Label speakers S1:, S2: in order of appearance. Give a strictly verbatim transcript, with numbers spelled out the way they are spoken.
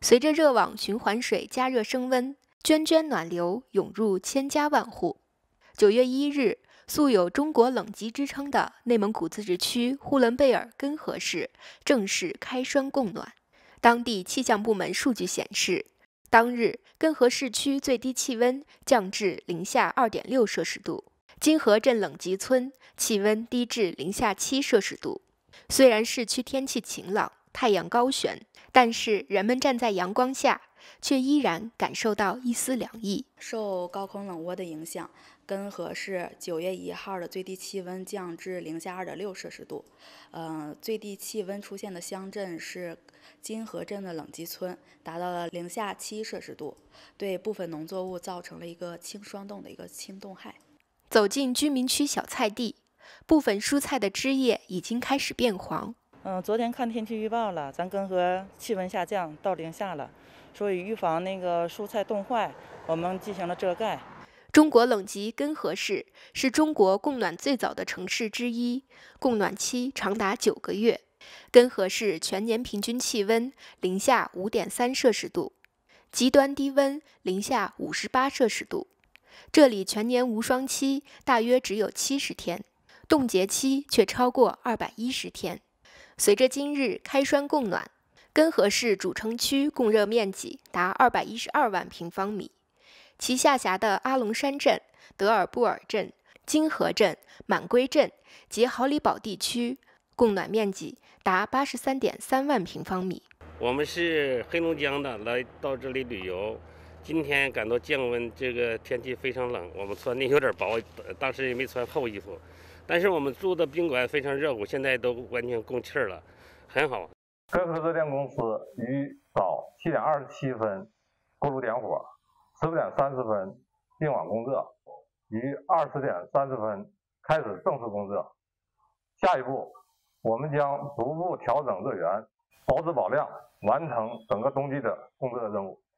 S1: 随着热网循环水加热升温，涓涓暖流涌入千家万户。九月一日，素有中国冷极之称的内蒙古自治区呼伦贝尔根河市正式开栓供暖。当地气象部门数据显示，当日根河市区最低气温降至零下二点六摄氏度，金河镇冷极村气温低至零下七摄氏度。虽然市区天气晴朗，太阳高悬，但是人们站在阳光下，却依然感受到一丝凉意。
S2: 受高空冷涡的影响，根河市九月一号的最低气温降至零下二点六摄氏度。呃，最低气温出现的乡镇是金河镇的冷极村，达到了零下七摄氏度，对部分农作物造成了一个轻霜冻的一个轻冻害。
S1: 走进居民区小菜地，部分蔬菜的枝叶已经开始变黄。
S3: 嗯，昨天看天气预报了，咱根河气温下降到零下了，所以预防那个蔬菜冻坏，我们进行了遮盖。
S1: 中国冷极根河市是中国供暖最早的城市之一，供暖期长达九个月。根河市全年平均气温零下五点三摄氏度，极端低温零下五十八摄氏度。这里全年无霜期大约只有七十天，冻结期却超过二百一十天。随着今日开栓供暖，根河市主城区供热面积达二百一十二万平方米，其下辖的阿龙山镇、德尔布尔镇、金河镇、满归镇及豪里堡地区供暖面积达八十三点三万平方米。
S4: 我们是黑龙江的，来到这里旅游。今天感到降温，这个天气非常冷，我们穿的有点薄，当时也没穿厚衣服。但是我们住的宾馆非常热乎，现在都完全供气了，很好。
S5: 根河热电公司于早七点二十七分锅炉点火，十五点三十分并网供热，于二十点三十分开始正式供热。下一步，我们将逐步调整热源，保质保量，完成整个冬季的供热任务。